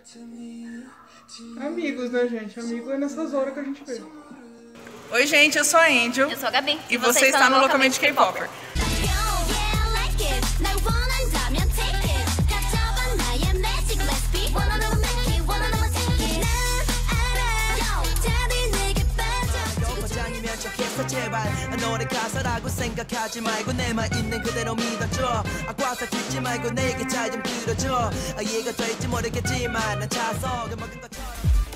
Amigos, né, gente? Amigo é nessas horas que a gente vê. Oi, gente, eu sou a Angel. Eu sou a Gabi. E você está no Loucamente K-Popper. 제발 너의 가사라고 생각하지 말고 내만 있는 그대로 믿어줘 아과서 듣지 말고 내게 잘 좀 들어줘 이해가 될지 모르겠지만 난 자석을 먹은 것처럼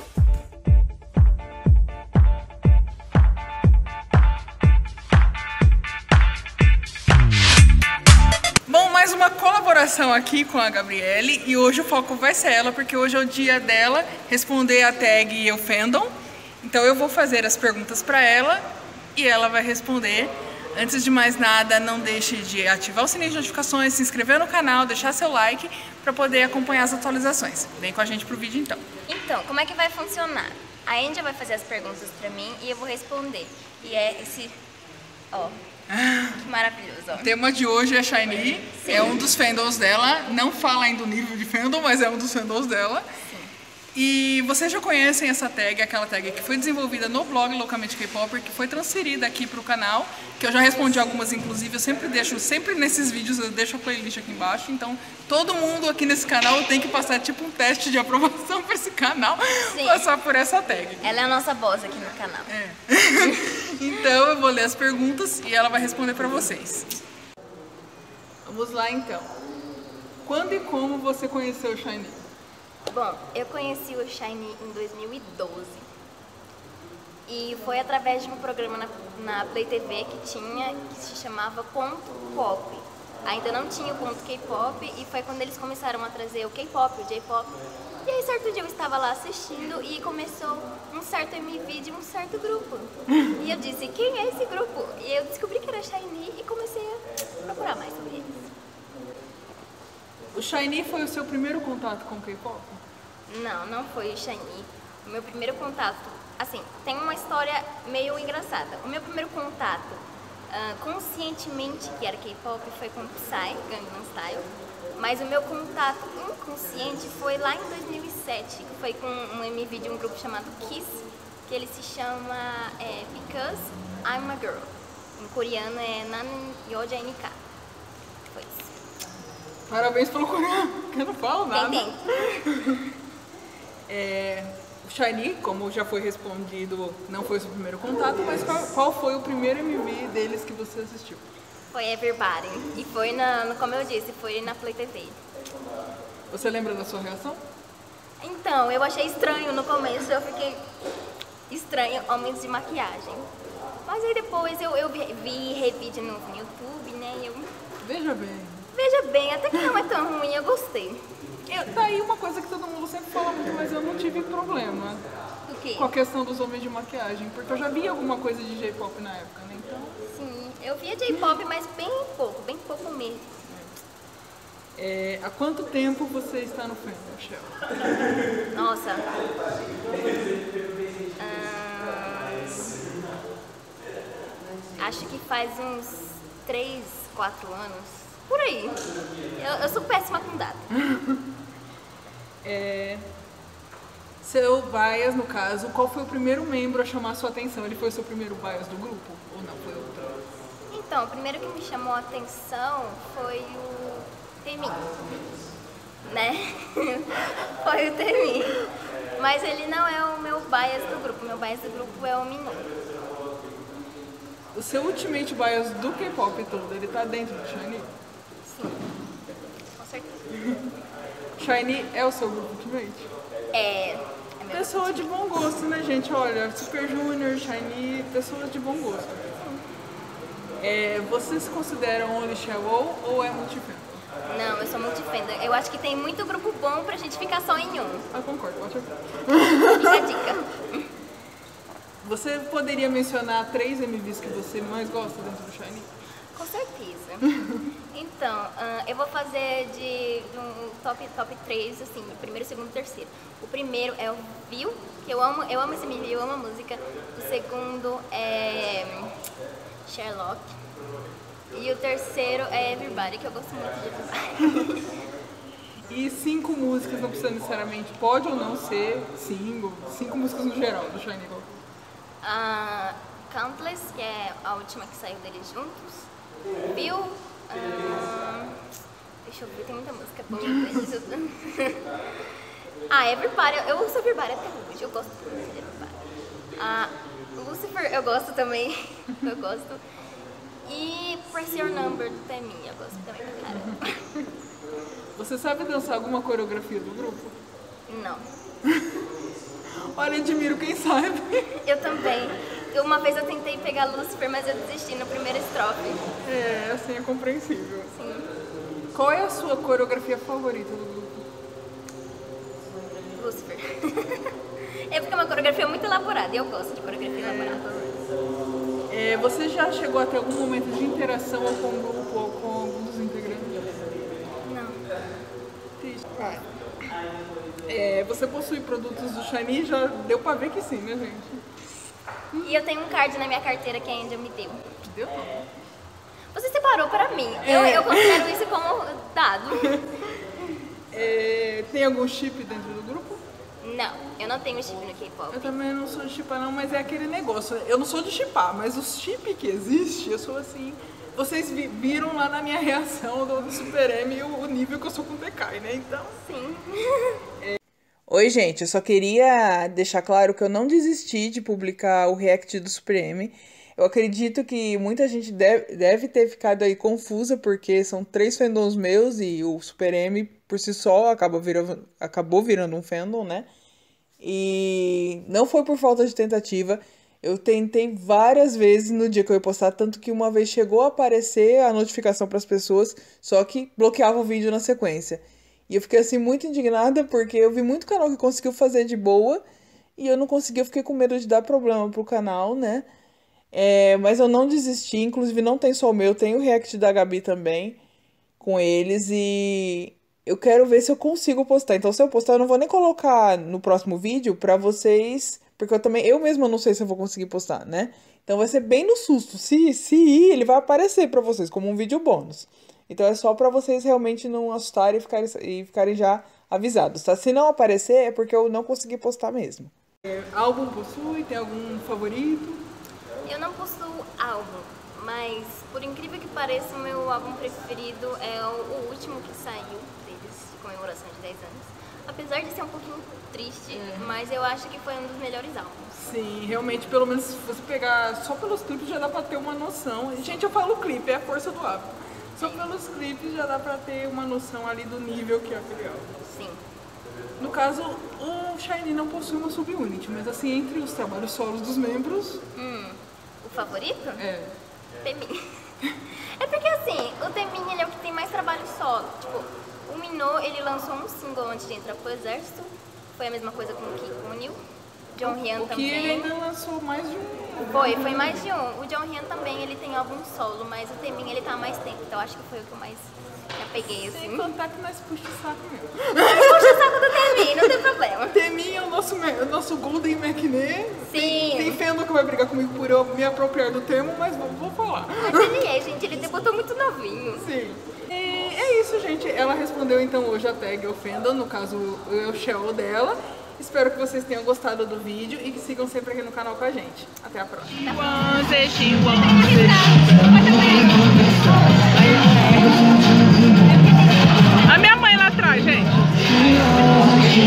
Bom, mais uma colaboração aqui com a Gabriele e hoje o foco vai ser ela, porque hoje é o dia dela responder a tag Eu Fandom. Então eu vou fazer as perguntas para ela e ela vai responder. Antes de mais nada, não deixe de ativar o sininho de notificações, se inscrever no canal, deixar seu like para poder acompanhar as atualizações. Vem com a gente pro vídeo então. Então, como é que vai funcionar? A Angel vai fazer as perguntas para mim e eu vou responder. E é esse... Ó, que maravilhoso, ó. O tema de hoje é Shiny, Sim. É um dos fandoms dela. Não fala ainda o nível de fandom, mas é um dos fandoms dela. E vocês já conhecem essa tag, aquela tag que foi desenvolvida no blog Loucamente K-Popper, que foi transferida aqui para o canal, que eu já respondi algumas, inclusive, eu sempre nesses vídeos eu deixo a playlist aqui embaixo, então todo mundo aqui nesse canal tem que passar tipo um teste de aprovação para esse canal, Sim. Passar por essa tag. Ela é a nossa boss aqui no canal. É. Então eu vou ler as perguntas e ela vai responder para vocês. Vamos lá então. Quando e como você conheceu o Shiny? Bom, eu conheci o Shiny em 2012 e foi através de um programa na Play TV que se chamava Ponto Pop. Ainda não tinha o Ponto K-Pop e foi quando eles começaram a trazer o K-Pop, o J-Pop. E aí certo dia eu estava lá assistindo e começou um certo MV de um certo grupo. E eu disse, quem é esse grupo? E eu descobri que era Shiny e comecei a procurar mais sobre eles. O Shiny foi o seu primeiro contato com o K-pop? Não, não foi o Shiny. O meu primeiro contato, assim, tem uma história meio engraçada. O meu primeiro contato, conscientemente que era K-pop, foi com Psy, Gangnam Style. Mas o meu contato inconsciente foi lá em 2007, que foi com um MV de um grupo chamado Kiss, que ele se chama Because I'm a Girl. Em coreano é Nan Yoja NK. Foi isso. Parabéns pelo coreano, que eu não falo nada. Tem. O Shiny, como já foi respondido, não foi o seu primeiro contato, mas qual foi o primeiro MV deles que você assistiu? Foi Everybody. E foi, como eu disse, foi na Play TV. Você lembra da sua reação? Então, eu achei estranho no começo, eu fiquei estranho, homens de maquiagem. Mas aí depois eu vi revídeo no YouTube, né, e eu... Veja bem, até que não é tão ruim, eu gostei. Tá aí uma coisa que todo mundo sempre fala muito, mas eu não tive problema Do quê? com a questão dos homens de maquiagem, porque eu já vi alguma coisa de J-pop na época, né, então... Sim, eu via J-pop, mas bem pouco mesmo. Há quanto tempo você está no fandom, Shell? Nossa. Acho que faz uns 3, 4 anos. Por aí. Eu sou péssima com data. Seu bias, no caso, qual foi o primeiro membro a chamar a sua atenção? Ele foi o seu primeiro bias do grupo? Ou não, foi outro? Então, o primeiro que me chamou a atenção foi o Temin, né? Foi o Temin. Mas ele não é o meu bias do grupo. Meu bias do grupo é o Minho. O seu ultimate bias do K-pop todo, ele tá dentro do Shiny? Sim, com certeza. Shiny é o seu grupo ultimate? É meu Pessoa de bom gosto, né, gente? Olha, Super Junior, Shiny, pessoas de bom gosto. Vocês se consideram Only Shell ou é multifandom? Não, eu sou multifandom. Eu acho que tem muito grupo bom pra gente ficar só em um. Concordo, pode ser. Fica a dica. Você poderia mencionar 3 MVs que você mais gosta dentro do Shiny? Com certeza. Então, eu vou fazer de um top 3, assim, primeiro, segundo, terceiro. O primeiro é o View, que eu amo esse MV, eu amo a música. O segundo é Sherlock. E o terceiro é Everybody, que eu gosto muito de Everybody. E 5 músicas, não precisa necessariamente, pode ou não ser single, 5 músicas no geral do Shiny Girl. Countless, que é a última que saiu deles juntos. Bill. Deixa eu ver, tem muita música boa. Everybody, eu ouço Everybody até hoje, eu gosto muito de Everybody. Lucifer, eu gosto também, eu gosto. E Press Your Number, do Teminha, eu gosto também pra caramba. Você sabe dançar alguma coreografia do grupo? Não. Olha, admiro quem sabe. Eu também. Uma vez eu tentei pegar Lucifer, mas eu desisti na primeira estrofe. É, assim é compreensível. Sim. Qual é a sua coreografia favorita do grupo? Lucifer. É porque é uma coreografia muito elaborada e eu gosto de coreografia elaborada. Você já chegou a ter algum momento de interação ou com o grupo ou com algum dos integrantes? Não. Você possui produtos do Shiny? Já deu pra ver que sim, né, gente? E eu tenho um card na minha carteira que a Angel me deu. Deu? Você separou pra mim. Eu considero isso como dado. Tem algum chip dentro do grupo? Não, eu não tenho chip no K-pop. Eu também não sou de chipar não, mas é aquele negócio. Eu não sou de chipar, mas os chip que existe, eu sou assim... Vocês viram lá na minha reação do Super M o nível que eu sou com o Tekai, né? Então... Sim. Oi, gente, eu só queria deixar claro que eu não desisti de publicar o react do Super M. Eu acredito que muita gente deve ter ficado aí confusa, porque são 3 fandoms meus e o Super M, por si só, acabou virando um fandom, né? E não foi por falta de tentativa. Eu tentei várias vezes no dia que eu ia postar, tanto que uma vez chegou a aparecer a notificação para as pessoas, só que bloqueava o vídeo na sequência. E eu fiquei assim muito indignada, porque eu vi muito canal que conseguiu fazer de boa e eu não consegui, eu fiquei com medo de dar problema pro canal, né? Mas eu não desisti, inclusive não tem só o meu, tem o react da Gabi também com eles e eu quero ver se eu consigo postar. Então se eu postar eu não vou nem colocar no próximo vídeo pra vocês, porque eu mesma não sei se eu vou conseguir postar, né? Então vai ser bem no susto, se ir ele vai aparecer pra vocês como um vídeo bônus. Então é só pra vocês realmente não assustarem e ficarem já avisados, tá? Se não aparecer é porque eu não consegui postar mesmo. Álbum possui? Tem algum favorito? Eu não possuo álbum, mas por incrível que pareça, o meu álbum preferido é o último que saiu deles, de comemoração de 10 anos. Apesar de ser um pouquinho triste, mas eu acho que foi um dos melhores álbuns. Sim, realmente, pelo menos se você pegar só pelos clipes já dá pra ter uma noção. Gente, eu falo clipe, é a força do álbum. Só pelos clipes já dá pra ter uma noção ali do nível que é aquele álbum. Sim. No caso, o Shiny não possui uma subunit, mas assim, entre os trabalhos solos dos membros... O favorito? Temin. É porque assim, o Temin ele é o que tem mais trabalho solo. Tipo, o Minô, ele lançou um single antes de entrar pro exército. Foi a mesma coisa com o Ki Kunil. John Hyun também. O que ele ainda lançou mais de um. Foi mais de um. O John Hyun também, ele tem álbum solo, mas o Temin ele tá há mais tempo. Então acho que foi o que eu mais me apeguei, assim. Sem contar que nós puxa o saco mesmo. Puxa o saco do Temin, não tem problema. Temin é o nosso Golden McNe. Sim. Tem fandom que vai brigar comigo por eu me apropriar do termo, mas vou falar. Mas ele gente, ele debutou muito novinho. Sim. E é isso, gente. Ela respondeu então hoje a tag Ofendam, no caso o Shell dela. Espero que vocês tenham gostado do vídeo e que sigam sempre aqui no canal com a gente. Até a próxima. A minha mãe lá atrás, gente.